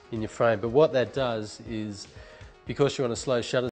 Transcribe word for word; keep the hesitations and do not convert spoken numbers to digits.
in your frame. But what that does is, because you're on a slow shutter